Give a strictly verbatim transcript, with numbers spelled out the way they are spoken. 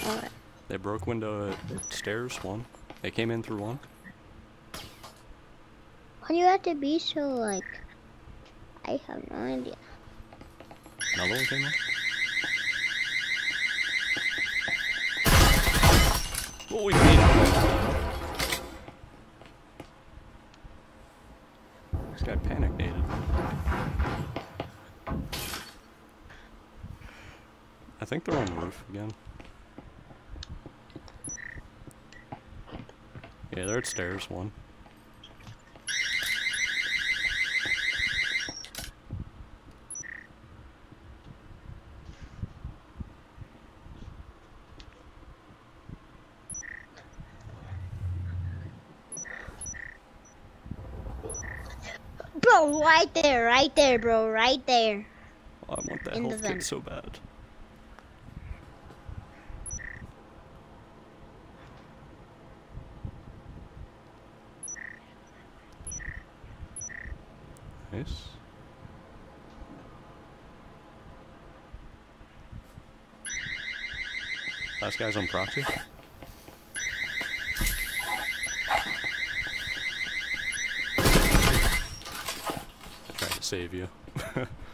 Alright. They broke window at stairs, one. They came in through one. Why do you have to be so, like... I have no idea. Another one came in. Holy shit. This guy panic naded. I think they're on the roof again. Yeah, they're at stairs, one. Bro, right there, right there, bro, right there. Oh, I want that In the health kit vent. so bad. Nice. Last guy's on proxy. I tried to save you.